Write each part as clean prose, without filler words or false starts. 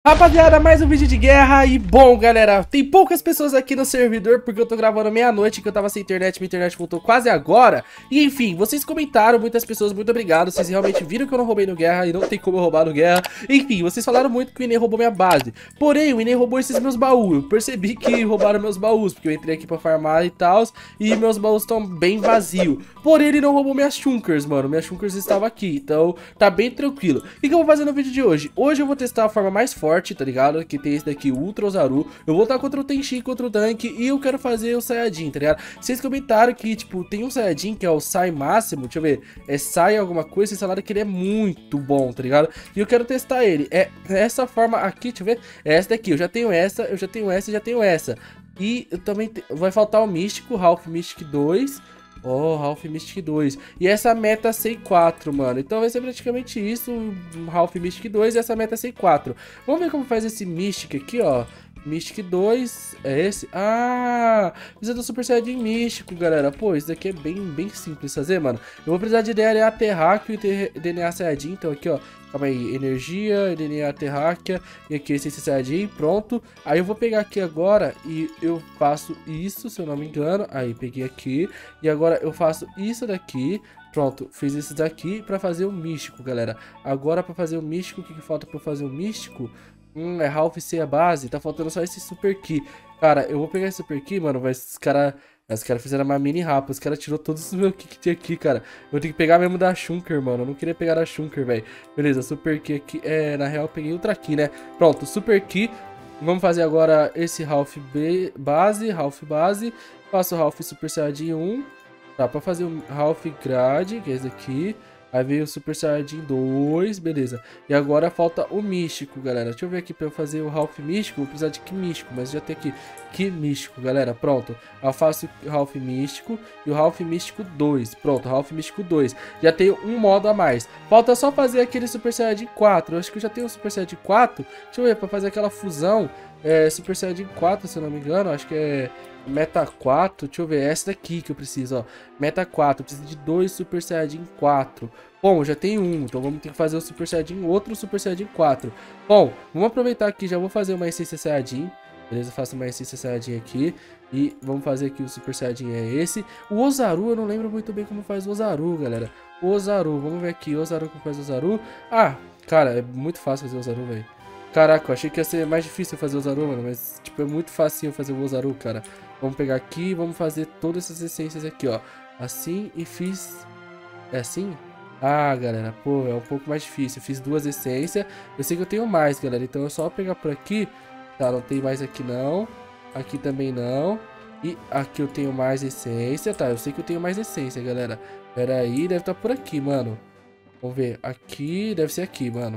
Rapaziada, mais um vídeo de guerra e bom, galera, tem poucas pessoas aqui no servidor porque eu tô gravando meia-noite, que eu tava sem internet, minha internet voltou quase agora. E enfim, vocês comentaram, muitas pessoas, muito obrigado, vocês realmente viram que eu não roubei no guerra e não tem como eu roubar no guerra. Enfim, vocês falaram muito que o Inê roubou minha base, porém o Inê roubou esses meus baús. Eu percebi que roubaram meus baús, porque eu entrei aqui pra farmar e tal, e meus baús estão bem vazios. Porém ele não roubou minhas chunkers, mano, minhas chunkers estavam aqui, então tá bem tranquilo. O que eu vou fazer no vídeo de hoje? Hoje eu vou testar a forma mais forte, tá ligado? Que tem esse daqui, o Ultra Ozaru. Eu vou lutar contra o Tenchi, contra o Tank, e eu quero fazer o Saiyajin, tá ligado? Vocês comentaram que, tipo, tem um Saiyajin que é o Sai máximo, deixa eu ver, é Sai alguma coisa, vocês falaram que ele é muito bom, tá ligado? E eu quero testar ele, é essa forma aqui, deixa eu ver, é essa daqui, eu já tenho essa, eu já tenho essa, eu já tenho essa. E eu também, vai faltar o Místico, Ralph Mystic 2... Oh, Ralph Mystic 2. E essa meta C4, mano. Então vai ser praticamente isso. Ralph Mystic 2 e essa meta C4. Vamos ver como faz esse Mystic aqui, ó. Mystic 2, é esse? Ah, precisa do Super Saiyajin Místico, galera. Pô, isso daqui é bem simples fazer, mano. Eu vou precisar de DNA Terráqueo e DNA Saiyajin. Então aqui, ó, calma aí, energia, DNA Terráquea e aqui esse Saiyajin, pronto. Aí eu vou pegar aqui agora e eu faço isso, se eu não me engano. Aí, peguei aqui e agora eu faço isso daqui. Pronto, fiz isso daqui pra fazer o Místico, galera. Agora pra fazer o Místico, o que falta pra fazer o Místico? É Ralph C a base, tá faltando só esse Super Ki. Cara, eu vou pegar esse Super Ki, mano, mas os caras fizeram uma mini rapa, os caras tirou todos os meus Ki que tinha aqui, cara. Eu tenho que pegar mesmo da Shunker, mano, eu não queria pegar da Shunker, velho. Beleza, Super Ki aqui, na real eu peguei Ultra Ki, né? Pronto, Super Ki. Vamos fazer agora esse Ralph base, faço o Ralph Super Saiyajin 1. Tá, pra fazer o Ralph Grade, que é esse aqui. Aí veio o Super Saiyajin 2, beleza. E agora falta o Místico, galera. Deixa eu ver aqui pra eu fazer o Ralph Místico. Vou precisar de Ki Místico, mas já tem aqui Ki Místico, galera. Pronto. Eu faço o Ralph Místico e o Ralph Místico 2. Pronto, Ralph Místico 2. Já tenho um modo a mais. Falta só fazer aquele Super Saiyajin 4. Eu acho que eu já tenho o Super Saiyajin 4. Deixa eu ver, pra fazer aquela fusão. Super Saiyajin 4, se eu não me engano. Acho que é... Meta 4, deixa eu ver, essa daqui que eu preciso, ó. Meta 4, eu preciso de 2 Super Saiyajin 4. Bom, eu já tenho um, então vamos ter que fazer o Super Saiyajin, outro Super Saiyajin 4. Bom, vamos aproveitar aqui, já vou fazer uma essência Saiyajin. Beleza, eu faço uma essência Saiyajin aqui. E vamos fazer aqui o Super Saiyajin é esse. O Ozaru, eu não lembro muito bem como faz o Ozaru, galera. O Ozaru, vamos ver aqui, Ozaru, como faz o Ozaru. Ah, cara, é muito fácil fazer o Ozaru, velho. Caraca, eu achei que ia ser mais difícil fazer o Ozaru, mano, mas, tipo, é muito facinho fazer o Ozaru, cara. Vamos pegar aqui e vamos fazer todas essas essências aqui, ó. Assim, e fiz... É assim? Ah, galera, pô, é um pouco mais difícil. Eu fiz 2 essências. Eu sei que eu tenho mais, galera, então é só pegar por aqui. Tá, não tem mais aqui, não. Aqui também não. E aqui eu tenho mais essência. Tá, eu sei que eu tenho mais essência, galera. Pera aí, deve estar por aqui, mano. Vamos ver. Aqui, deve ser aqui, mano.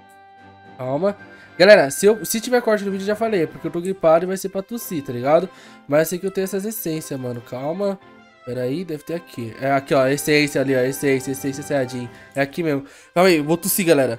Calma. Galera, se tiver corte no vídeo, eu já falei, é porque eu tô gripado e vai ser pra tossir, tá ligado? Mas eu sei que eu tenho essas essências, mano. Calma. Pera aí, deve ter aqui. É aqui, ó. Essência ali, ó. Essência Saiyajin. É aqui mesmo. Calma aí, vou tossir, galera.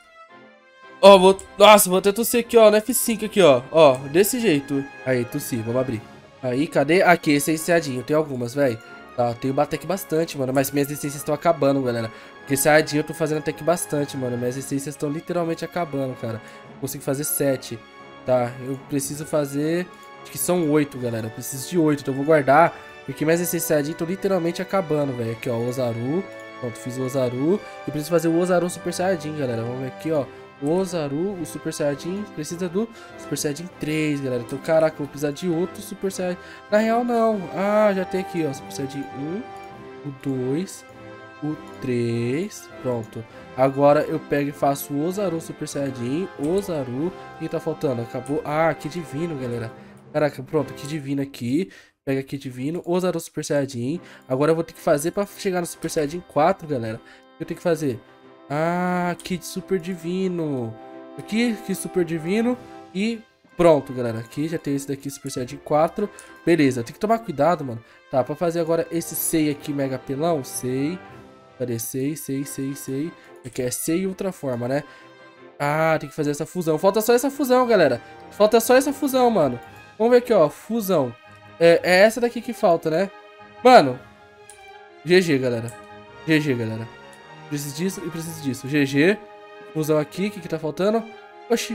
Ó, Nossa, vou até tossir aqui, ó. No F5 aqui, ó. Ó, desse jeito. Aí, tossi. Vamos abrir. Aí, cadê? Aqui, essência Saiyajin. Eu tenho algumas, velho. Tá, eu tenho até que bastante, mano. Mas minhas essências estão acabando, galera. Porque Saiyajin eu tô fazendo até que bastante, mano. Minhas essências estão literalmente acabando, cara. Consigo fazer 7. Tá, eu preciso fazer... Acho que são 8, galera. Eu preciso de 8, então eu vou guardar. Porque minhas essências Saiyajin estão literalmente acabando, velho. Aqui, ó, Ozaru. Pronto, fiz o Ozaru. E preciso fazer o Ozaru Super Saiyajin, galera. Vamos ver aqui, ó. O Ozaru, o Super Saiyajin, precisa do Super Saiyajin 3, galera. Então, caraca, eu vou precisar de outro Super Saiyajin. Na real, não. Ah, já tem aqui, ó. Super Saiyajin 1, o 2, o 3. Pronto. Agora eu pego e faço o Ozaru Super Saiyajin, Ozaru. O que tá faltando? Acabou. Ah, Ki Divino, galera. Caraca, pronto, Ki Divino aqui. Pega Ki Divino, Ozaru Super Saiyajin. Agora eu vou ter que fazer pra chegar no Super Saiyajin 4, galera. O que eu tenho que fazer? Ah, Ki Super Divino. Aqui, Ki Super Divino. E pronto, galera. Aqui já tem esse daqui, Super Saiyajin 4. Beleza, tem que tomar cuidado, mano. Tá, pra fazer agora esse Sei aqui, mega apelão. Sei. Cadê? Sei. Aqui é Sei e Ultra Forma, né? Ah, tem que fazer essa fusão. Falta só essa fusão, galera. Falta só essa fusão, mano. Vamos ver aqui, ó. Fusão. É essa daqui que falta, né? Mano. GG, galera. GG, galera. Preciso disso e preciso disso. GG. Fusão aqui. O que tá faltando? Oxi.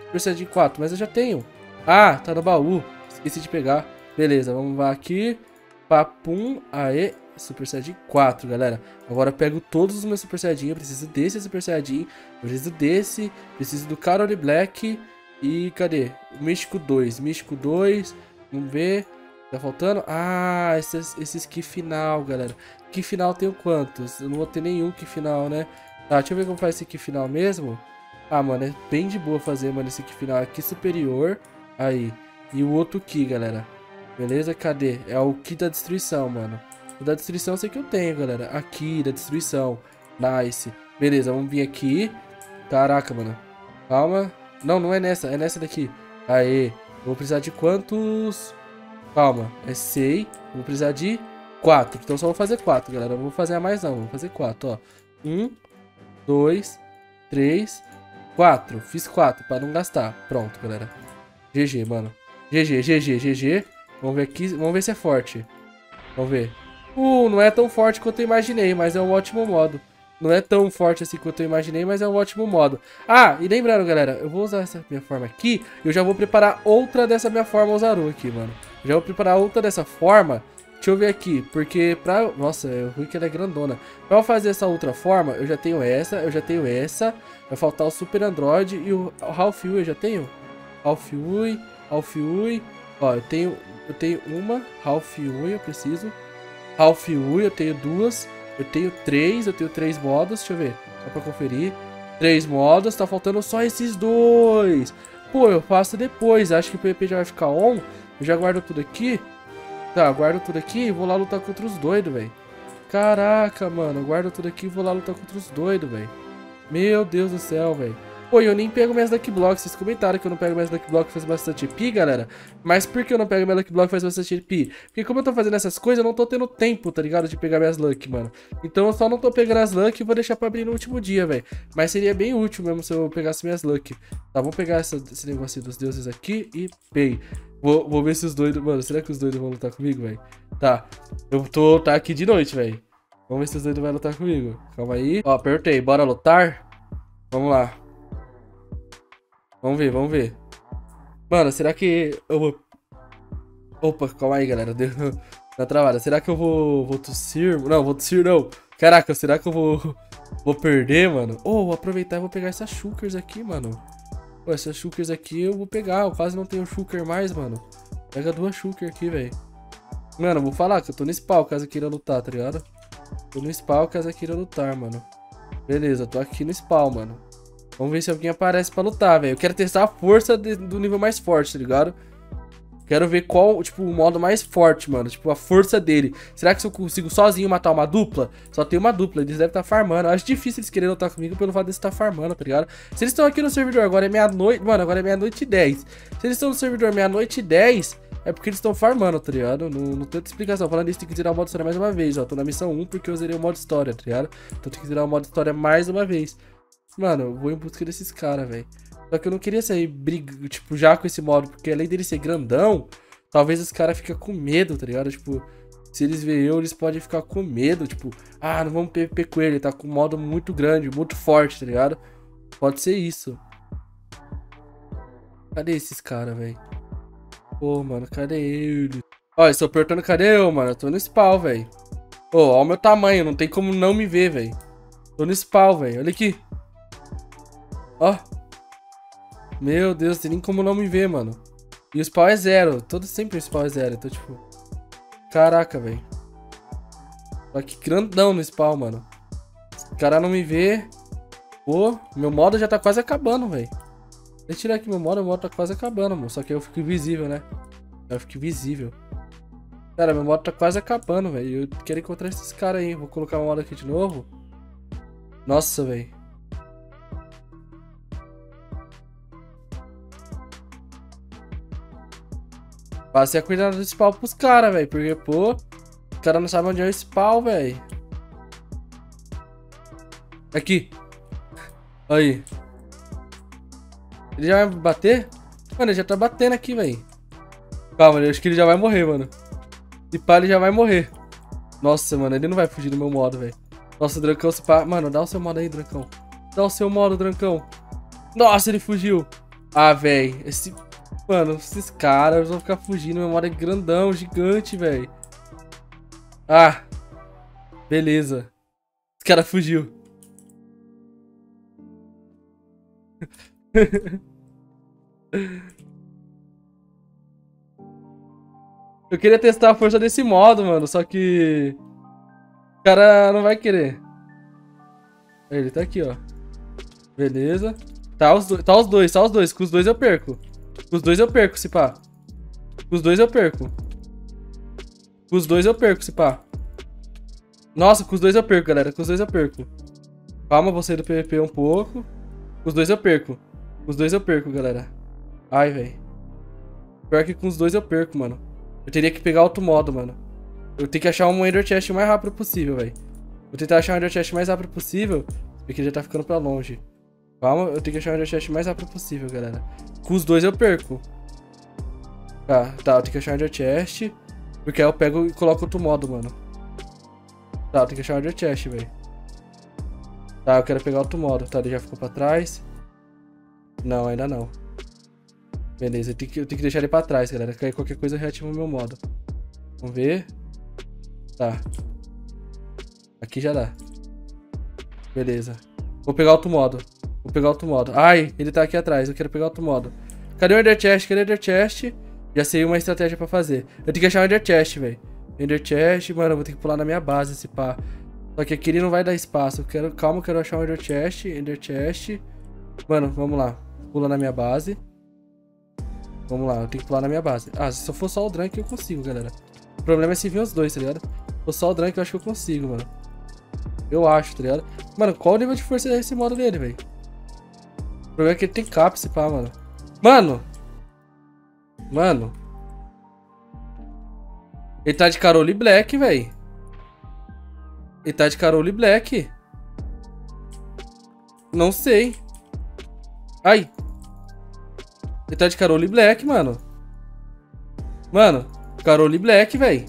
Super Saiyajin 4, mas eu já tenho. Ah, tá no baú. Esqueci de pegar. Beleza, vamos lá aqui. Papum, aê. Super Saiyajin 4, galera. Agora eu pego todos os meus Super Saiyajin. Eu preciso desse Super Saiyajin. Eu preciso desse. Preciso do Carole Black. E cadê? O Místico 2. Místico 2. Vamos ver. Tá faltando? Ah, esse Ki final, galera. Ki final tenho quantos? Eu não vou ter nenhum Ki final, né? Tá, deixa eu ver como faz esse Ki final mesmo. Ah, mano, é bem de boa fazer, mano, esse Ki final aqui superior. Aí. E o outro Ki, galera. Beleza? Cadê? É o Ki da destruição, mano. O da destruição eu sei que eu tenho, galera. Aqui, da destruição. Nice. Beleza, vamos vir aqui. Caraca, mano. Calma. Não, não é nessa. É nessa daqui. Aê. Vou precisar de quantos? Calma. É 6. Vou precisar de 4. Então só vou fazer 4, galera. Não vou fazer a mais não. Vou fazer 4, ó. 1, 2, 3, 4. Fiz 4 pra não gastar. Pronto, galera. GG, mano. GG, GG, GG. Vamos ver aqui. Vamos ver se é forte. Vamos ver. Não é tão forte quanto eu imaginei, mas é um ótimo modo. Não é tão forte assim quanto eu imaginei, mas é um ótimo modo. Ah, e lembrando, galera, eu vou usar essa minha forma aqui. E eu já vou preparar outra dessa minha forma Ozaru aqui, mano. Eu já vou preparar outra dessa forma. Deixa eu ver aqui, porque pra... Nossa, é ruim que ela é grandona. Pra eu fazer essa outra forma, eu já tenho essa, eu já tenho essa. Vai faltar o Super Android e o Ralph Ui, eu já tenho? Ralph Ui, Ralph Ui. Ó, eu tenho uma, Ralph Ui, eu preciso. Ralph Ui, eu tenho 2. Eu tenho 3, eu tenho 3 modos, deixa eu ver, só pra conferir. 3 modos, tá faltando só esses 2. Pô, eu faço depois, acho que o PvP já vai ficar on. Eu já guardo tudo aqui. Tá, guardo tudo aqui e vou lá lutar contra os doidos, velho. Caraca, mano, eu guardo tudo aqui e vou lá lutar contra os doidos, velho. Meu Deus do céu, velho. Pô, eu nem pego minhas Lucky Blocks. Vocês comentaram que eu não pego minhas Lucky Blocks, faz bastante pi, galera. Mas por que eu não pego minha Lucky Block faz bastante pi? Porque como eu tô fazendo essas coisas, eu não tô tendo tempo, tá ligado? De pegar minhas Lucky, mano. Então eu só não tô pegando as Lucky e vou deixar pra abrir no último dia, velho. Mas seria bem útil mesmo se eu pegasse minhas Lucky. Tá, vamos pegar esse negócio dos deuses aqui e pei. Vou ver se os doidos... Mano, será que os doidos vão lutar comigo, velho? Tá, tá aqui de noite, velho. Vamos ver se os doidos vão lutar comigo. Calma aí. Ó, apertei. Bora lutar? Vamos lá. Vamos ver, vamos ver. Mano, será que eu vou... Opa, calma aí, galera. Deu na travada. Será que eu vou tossir? Não, vou tossir não. Caraca, será que eu vou perder, mano? Vou aproveitar e vou pegar essas shulkers aqui, mano. Pô, essas shulkers aqui eu vou pegar. Eu quase não tenho shulker mais, mano. Pega 2 shulker aqui, velho. Mano, eu vou falar que eu tô no spawn caso eu queira lutar, tá ligado? Tô no spawn caso eu queira lutar, mano. Beleza, eu tô aqui no spawn, mano. Vamos ver se alguém aparece pra lutar, velho. Eu quero testar a força do nível mais forte, tá ligado? Quero ver qual, tipo, o modo mais forte, mano. Tipo, a força dele. Será que se eu consigo sozinho matar uma dupla? Só tem uma dupla, eles devem estar farmando. Eu acho difícil eles quererem lutar comigo pelo fato de eles estar farmando, tá ligado? Se eles estão aqui no servidor, agora é meia-noite... Mano, agora é meia-noite e 10. Se eles estão no servidor meia-noite e 10, é porque eles estão farmando, tá ligado? Não tem outra explicação. Falando isso, tem que zerar o modo história mais uma vez, ó. Tô na missão 1 porque eu zerei o modo história, tá ligado? Então tem que zerar o modo história mais uma vez. Mano, eu vou em busca desses caras, velho. Só que eu não queria sair tipo, já com esse modo, porque além dele ser grandão, talvez os caras fiquem com medo, tá ligado? Tipo, se eles verem eu, eles podem ficar com medo, tipo, ah, não vamos PVP com ele, tá com um modo muito grande, muito forte, tá ligado? Pode ser isso. Cadê esses caras, velho? Pô, mano, cadê ele? Ó, estou perguntando cadê eu, mano? Eu tô no spawn, velho. Ó o meu tamanho, não tem como não me ver, velho. Tô no spawn, velho. Olha aqui. Ó. Meu Deus, tem nem como não me ver, mano. E o spawn é 0. Todo sempre o spawn é 0. Então, tipo... Caraca, velho. Olha que grandão no spawn, mano. O cara não me vê. Pô, meu modo já tá quase acabando, velho. Deixa eu tirar aqui meu modo tá quase acabando, mano. Só que eu fico invisível, né? Eu fico invisível. Cara, meu modo tá quase acabando, velho. Eu quero encontrar esses caras aí. Vou colocar o modo aqui de novo. Nossa, velho. Passei a cuidar do spawn pros caras, velho. Porque, pô, os caras não sabem onde é o spawn, velho. Aqui. Aí. Ele já vai bater? Mano, ele já tá batendo aqui, velho. Calma, eu acho que ele já vai morrer, mano. E pá, ele já vai morrer. Nossa, mano, ele não vai fugir do meu modo, velho. Nossa, o Drancão se pá. Mano, dá o seu modo aí, Drancão. Dá o seu modo, Drancão. Nossa, ele fugiu. Ah, velho. Mano, esses caras vão ficar fugindo. Memória grandão, gigante, velho. Ah. Beleza. Esse cara fugiu. Eu queria testar a força desse modo, mano. Só que... O cara não vai querer. Ele tá aqui, ó. Beleza. Tá os dois. Com os dois eu perco. Com os dois eu perco, se pá. Com os dois eu perco. Com os dois eu perco, se pá. Nossa, com os dois eu perco, galera. Com os dois eu perco. Calma, vou sair do PVP um pouco. Com os dois eu perco. Com os dois eu perco, galera. Ai, velho. Pior que com os dois eu perco, mano. Eu teria que pegar outro modo, mano. Eu tenho que achar um Ender Chest o mais rápido possível, velho. Vou tentar achar um Ender Chest o mais rápido possível. Porque já tá ficando pra longe. Calma, eu tenho que achar um Ender Chest o mais rápido possível, galera. Com os dois eu perco. Tá, eu tenho que achar um Ender Chest. Porque aí eu pego e coloco outro modo, mano. Tá, eu tenho que achar um Ender Chest, velho. Tá, eu quero pegar outro modo. Tá, ele já ficou pra trás. Não, ainda não. Beleza, eu tenho que deixar ele pra trás, galera. Que aí qualquer coisa eu reativo o meu modo. Vamos ver. Tá. Aqui já dá. Beleza. Vou pegar outro modo. Ai, ele tá aqui atrás. Eu quero pegar outro modo. Cadê o Ender Chest? Cadê o Ender Chest? Já sei uma estratégia pra fazer. Eu tenho que achar o Ender Chest, velho. Ender Chest, mano, eu vou ter que pular na minha base esse pá. Só que aqui ele não vai dar espaço. Calma, eu quero achar o Ender Chest. Ender Chest. Mano, vamos lá. Pula na minha base. Vamos lá, eu tenho que pular na minha base. Ah, se eu for só o Drunk eu consigo, galera. O problema é se vir os dois, tá ligado? Se for só o Drunk eu acho que eu consigo, mano. Eu acho, tá ligado? Mano, qual o nível de força é esse modo dele, velho? O problema é que ele tem cap, esse pá, mano. Mano. Ele tá de Carole Black, velho. Ele tá de Carole Black. Não sei. Ai. Ele tá de Carole Black, mano. Mano, Carole Black, velho.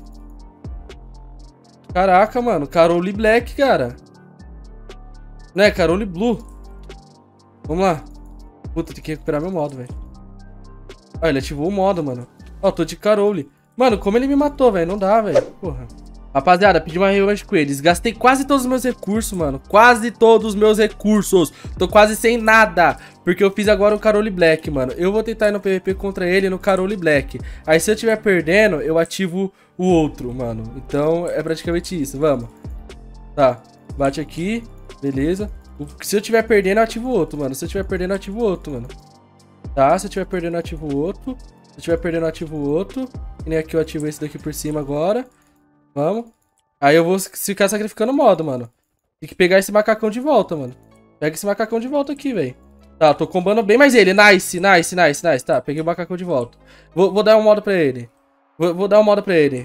Caraca, mano. Carole Black, cara. Não é, Carole Blue. Vamos lá. Puta, tem que recuperar meu modo, velho. Ah, ele ativou o modo, mano. Ó, tô de Carole. Mano, como ele me matou, velho? Não dá, velho. Porra. Rapaziada, pedi uma revanche com eles. Gastei quase todos os meus recursos, mano. Quase todos os meus recursos. Tô quase sem nada. Porque eu fiz agora o Carole Black, mano. Eu vou tentar ir no PVP contra ele no Carole Black. Aí se eu estiver perdendo, eu ativo o outro, mano. Então é praticamente isso. Vamos. Tá. Bate aqui. Beleza. Se eu estiver perdendo, eu ativo o outro, mano. Se eu estiver perdendo, eu ativo o outro, mano. Tá. Se eu estiver perdendo, eu ativo o outro. Se eu estiver perdendo, eu ativo o outro. E nem aqui eu ativo esse daqui por cima agora. Vamos. Aí eu vou ficar sacrificando o modo, mano. Tem que pegar esse macacão de volta, mano. Pega esse macacão de volta aqui, velho. Tá, tô combando bem mais ele. Nice. Tá, peguei o macacão de volta. Vou dar um modo pra ele. Vou dar um modo pra ele.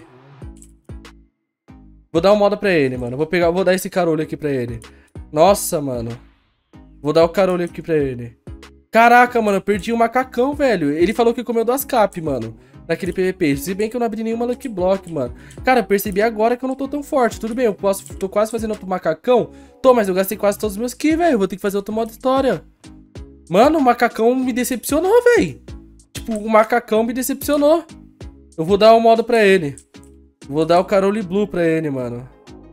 Vou dar um modo pra ele, mano. Vou dar esse Carole aqui pra ele. Nossa, mano. Vou dar o Carole aqui pra ele. Caraca, mano, eu perdi o macacão, velho. Ele falou que comeu 2 cap, mano. Naquele PVP. Se bem que eu não abri nenhuma Lucky Block, mano. Cara, eu percebi agora que eu não tô tão forte. Tudo bem, tô quase fazendo outro macacão. Tô, mas eu gastei quase todos os meus ki, velho. Vou ter que fazer outro modo história. Mano, o macacão me decepcionou, velho. Tipo, o macacão me decepcionou. Eu vou dar um modo pra ele. Vou dar o Carole Blue pra ele, mano.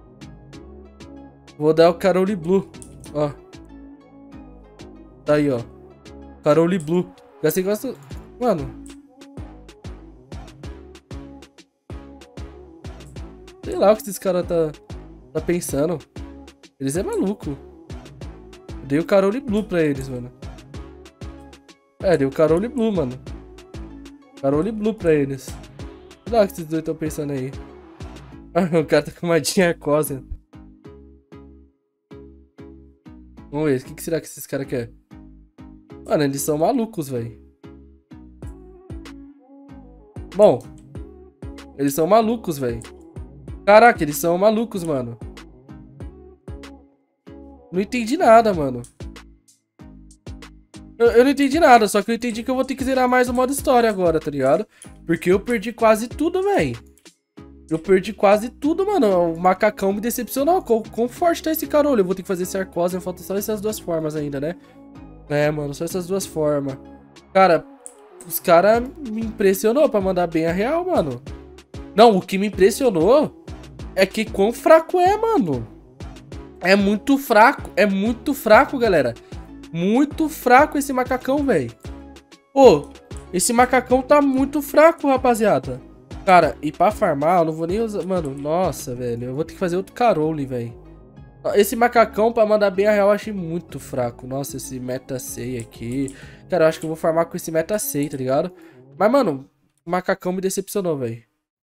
Vou dar o Carole Blue. Ó. Tá aí, ó. Carole Blue. Gastei quase... Mano... Sei lá o que esses caras tá pensando. Eles é maluco. Eu dei o Carole Blue pra eles, mano. É, dei o Carole Blue, mano. Carole Blue pra eles. Sei lá o que esses dois estão pensando aí. Ah, o cara tá com uma diarcose. Vamos ver, o que será que esses caras querem? Mano, eles são malucos, velho. Bom. Eles são malucos, velho. Caraca, eles são malucos, mano. Não entendi nada, mano. Eu não entendi nada, só que eu entendi que eu vou ter que zerar mais o modo história agora, tá ligado? Porque eu perdi quase tudo, velho. Eu perdi quase tudo, mano. O macacão me decepcionou. Quão forte tá esse Carole? Eu vou ter que fazer esse Arcose. Falta só essas 2 formas ainda, né? É, mano, só essas 2 formas. Cara, os caras me impressionou pra mandar bem a real, mano. Não, o que me impressionou é que quão fraco é, mano. É muito fraco, galera. Muito fraco esse macacão, velho. Pô, esse macacão tá muito fraco, rapaziada. Cara, e pra farmar, eu não vou nem usar... Mano, nossa, velho. Eu vou ter que fazer outro Carole, velho. Esse macacão, pra mandar bem a real, eu achei muito fraco. Nossa, esse Meta 6 aqui. Cara, eu acho que eu vou farmar com esse Meta 6, tá ligado? Mas, mano, o macacão me decepcionou, velho.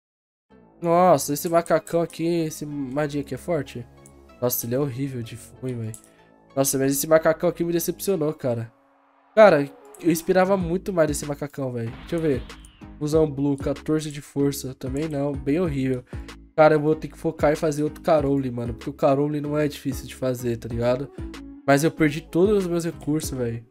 Nossa, esse macacão aqui, esse magia aqui é forte. Nossa, ele é horrível de ruim, velho. Nossa, mas esse macacão aqui me decepcionou, cara. Cara, eu esperava muito mais desse macacão, velho. Deixa eu ver. Fusão Blue, 14 de força. Também não, bem horrível. Cara, eu vou ter que focar em fazer outro Carole, mano. Porque o Carole não é difícil de fazer, tá ligado? Mas eu perdi todos os meus recursos, velho.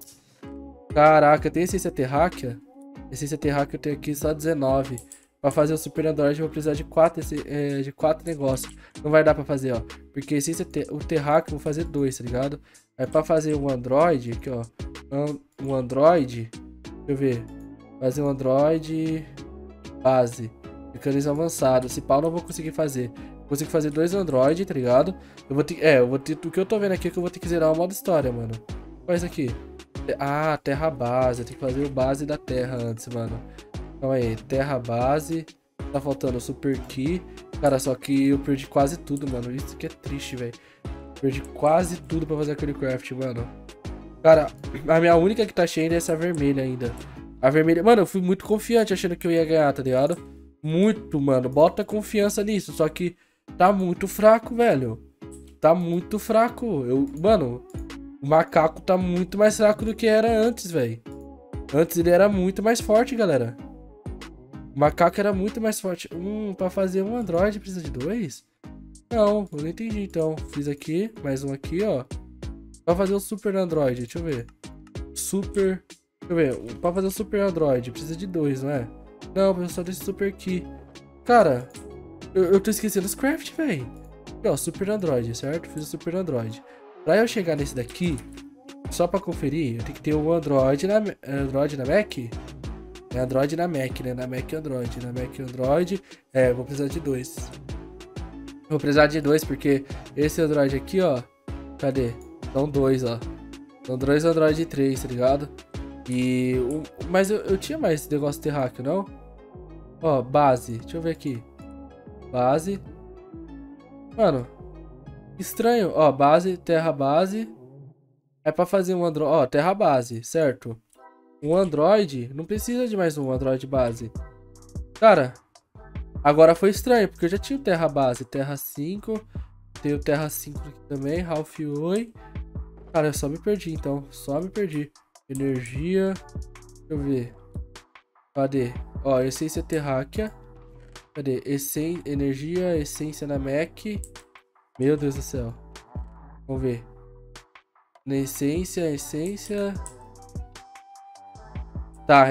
Caraca, tem essência terráquea? Essência terráquea eu tenho aqui só 19. Pra fazer o Super Android eu vou precisar de 4 negócios. Não vai dar pra fazer, ó. Porque essência o terráqueo eu vou fazer 2, tá ligado? Aí pra fazer um Android, aqui, ó. Um Android. Deixa eu ver. Fazer um Android base. Mecanismo avançado. Esse pau não vou conseguir fazer. Consigo fazer 2 Android, tá ligado? Eu vou ter. O que eu tô vendo aqui é que eu vou ter que zerar o modo história, mano. Qual é isso aqui? Ah, terra base. Eu tenho que fazer o base da terra antes, mano. Calma aí. Terra base. Tá faltando o Super Key. Cara, só que eu perdi quase tudo, mano. Isso que é triste, velho. Perdi quase tudo pra fazer aquele craft, mano. Cara, a minha única que tá cheia é essa vermelha ainda. A vermelha... Mano, eu fui muito confiante achando que eu ia ganhar, tá ligado? Muito, mano. Bota confiança nisso. Só que tá muito fraco, velho. Tá muito fraco. Mano, o macaco tá muito mais fraco do que era antes, velho. Antes ele era muito mais forte, galera. O macaco era muito mais forte. Pra fazer um Android precisa de 2? Não, eu não entendi, então. Fiz aqui, mais um aqui, ó. Pra fazer o Super Android, deixa eu ver. Super... Deixa eu ver, pra fazer o Super Android precisa de 2, não é? Não, precisa só desse Super Key. Cara, eu tô esquecendo os craft, velho. Aqui, ó, Super Android, certo? Fiz o Super Android. Pra eu chegar nesse daqui, só pra conferir, eu tenho que ter o Android na Mac? É Android na Mac, né? Na Mac Android. Na Mac Android, vou precisar de 2. Vou precisar de 2 porque esse Android aqui, ó. Cadê? São 2, ó. São 2 Android 3, tá ligado? E... Mas eu tinha mais esse negócio de terráqueo, não? Ó, base. Deixa eu ver aqui. Base. Mano. Estranho. Ó, base, terra base. É pra fazer um Android. Ó, terra base, certo? Um Android. Não precisa de mais um Android base. Cara. Agora foi estranho, porque eu já tinha o terra base. Terra 5. Tenho terra 5 aqui também. Ralph Oi. Cara, eu só me perdi, então. Só me perdi. Energia. Deixa eu ver. Cadê? Ó, essência terráquea. Cadê? Energia, essência na Mac. Meu Deus do céu. Vamos ver. Na essência. Tá,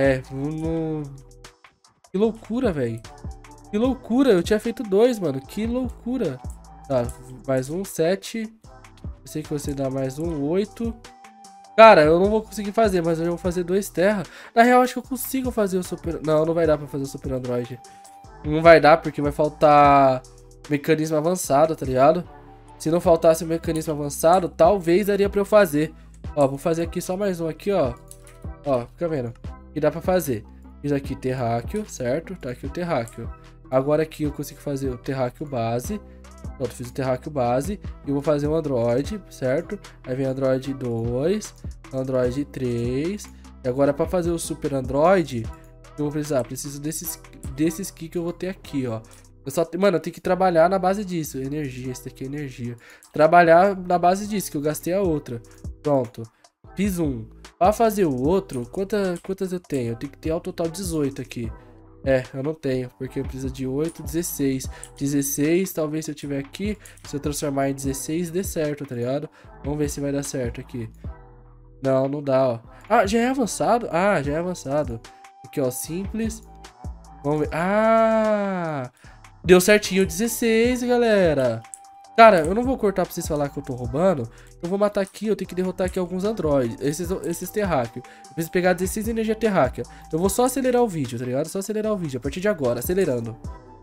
Que loucura, velho. Que loucura. Eu tinha feito 2, mano. Que loucura. Tá, mais um, 7. Eu sei que você dá mais um, 8. Cara, eu não vou conseguir fazer, mas eu vou fazer 2 terra. Na real, acho que eu consigo fazer o Super... Não, não vai dar pra fazer o Super Android. Não vai dar, porque vai faltar mecanismo avançado, tá ligado? Se não faltasse o mecanismo avançado, talvez daria pra eu fazer. Ó, vou fazer aqui só mais um aqui, ó. Ó, fica vendo. Que dá pra fazer. Fiz aqui terráqueo, certo? Tá aqui o terráqueo. Agora aqui eu consigo fazer o terráqueo base. Pronto, fiz o terráqueo base. E eu vou fazer um Android, certo? Aí vem Android 2, Android 3. E agora pra fazer o Super Android, eu vou precisar. Preciso desses key que eu vou ter aqui, ó. Mano, eu tenho que trabalhar na base disso. Energia, esse daqui é energia. Trabalhar na base disso, que eu gastei a outra. Pronto. Fiz um. Pra fazer o outro, quantas eu tenho? Eu tenho que ter ao total 18 aqui. Eu não tenho, porque eu preciso de 8, 16. 16, talvez se eu tiver aqui, se eu transformar em 16, dê certo, tá ligado? Vamos ver se vai dar certo aqui. Não, não dá, ó. Ah, já é avançado? Ah, já é avançado. Aqui, ó, simples. Vamos ver. Ah! Deu certinho 16, galera. Cara, eu não vou cortar pra vocês falar que eu tô roubando. Eu vou matar aqui, eu tenho que derrotar aqui alguns androides, esses terráqueos. Eu preciso pegar 16 energia terráquea. Eu vou só acelerar o vídeo, tá ligado? Só acelerar o vídeo, a partir de agora, acelerando.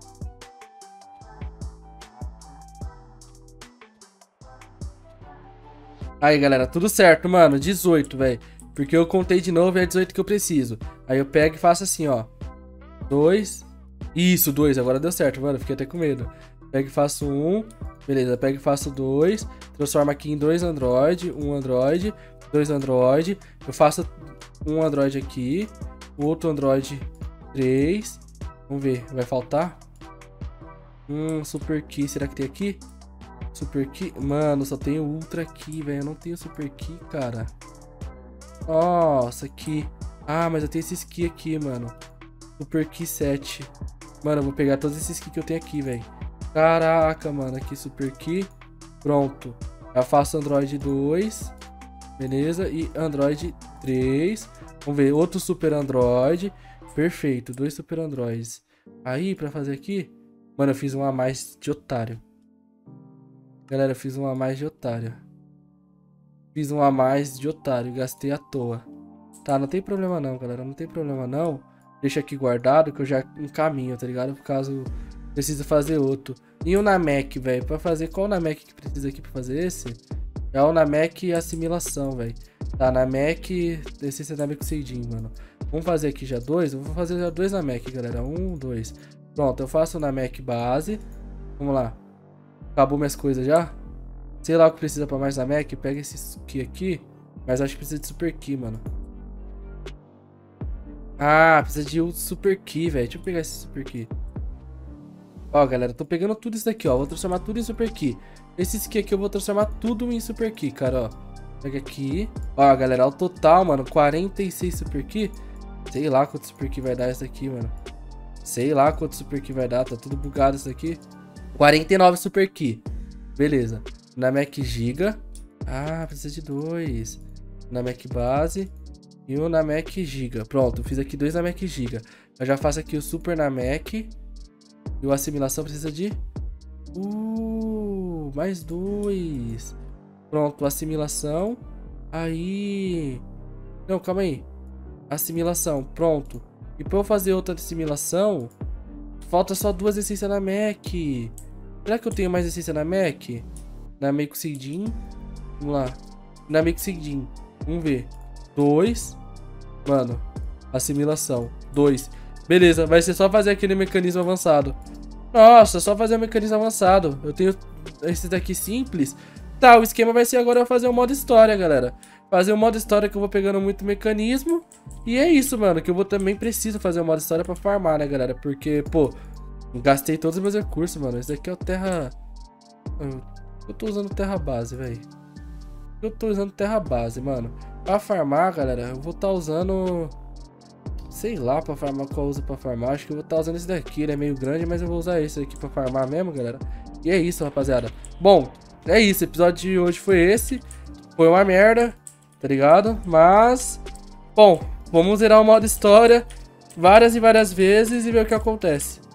Aí, galera, tudo certo, mano. 18, velho. Porque eu contei de novo e é 18 que eu preciso. Aí eu pego e faço assim, ó. 2. Isso, 2. Agora deu certo, mano. Fiquei até com medo. Pego e faço 1. Beleza, pego e faço 2. Transforma aqui em 2 Android. 1 Android. 2 Android. Eu faço um Android aqui. Outro Android 3. Vamos ver, vai faltar? Super Key. Será que tem aqui? Super Key? Mano, só tenho Ultra Key, velho. Eu não tenho Super Key, cara. Nossa, aqui. Ah, mas eu tenho esses Key aqui, mano. Super Key 7. Mano, eu vou pegar todos esses Key que eu tenho aqui, velho. Caraca, mano. Aqui, Super Key. Pronto. Já faço Android 2. Beleza. E Android 3. Vamos ver. Outro Super Android. Perfeito. 2 Super Androids. Aí, pra fazer aqui... Mano, eu fiz um a mais de otário. Galera, eu fiz um a mais de otário. Fiz um a mais de otário. Gastei à toa. Tá, não tem problema não, galera. Não tem problema não. Deixa aqui guardado que eu já encaminho, tá ligado? Por caso precisa fazer outro. E o Namek, velho. Pra fazer... Qual o Namek que precisa aqui pra fazer esse? É o Namek assimilação, velho. Tá, Namek... Esse é Namek Seidin, mano. Vamos fazer aqui já 2. Eu vou fazer já 2 Namek, galera. 1, 2. Pronto, eu faço o Namek base. Vamos lá. Acabou minhas coisas já? Sei lá o que precisa pra mais Namek. Pega esse Key aqui. Mas acho que precisa de Super Key, mano. Ah, precisa de um Super Key, velho. Deixa eu pegar esse Super Key. Ó, galera, tô pegando tudo isso daqui, ó. Vou transformar tudo em Super Key. Esses Key aqui eu vou transformar tudo em Super Key, cara, ó. Pega aqui. Ó, galera, o total, mano, 46 Super Key. Sei lá quanto Super Key vai dar isso aqui, mano. Sei lá quanto Super Key vai dar. Tá tudo bugado isso aqui. 49 Super Key. Beleza. Namek Giga. Ah, precisa de 2. Namek base. E o Namek Giga. Pronto, fiz aqui 2 Namek Giga. Eu já faço aqui o Super Namek. E o assimilação precisa de... mais 2. Pronto, assimilação. Aí... Não, calma aí. Assimilação, pronto. E pra eu fazer outra assimilação, falta só 2 essências Namek. Será que eu tenho mais essência Namek? Namek Seidin. Vamos lá. Namek Seidin. Vamos ver. 2. Mano. Assimilação. 2. Beleza, vai ser só fazer aquele mecanismo avançado. Nossa, só fazer o mecanismo avançado. Eu tenho esses daqui simples. Tá, o esquema vai ser agora fazer o modo história, galera. Fazer o modo história que eu vou pegando muito mecanismo. E é isso, mano, que eu vou também preciso fazer o modo história pra farmar, né, galera? Porque, pô, gastei todos os meus recursos, mano. Esse daqui é o terra... Eu tô usando terra base, velho. Eu tô usando terra base, mano. Pra farmar, galera, eu vou estar usando... Sei lá pra farmar qual eu uso pra farmar. Acho que eu vou estar usando esse daqui, ele é meio grande, mas eu vou usar esse aqui pra farmar mesmo, galera. E é isso, rapaziada. Bom, é isso, o episódio de hoje foi esse. Foi uma merda, tá ligado? Mas, bom, vamos zerar o modo história várias e várias vezes e ver o que acontece.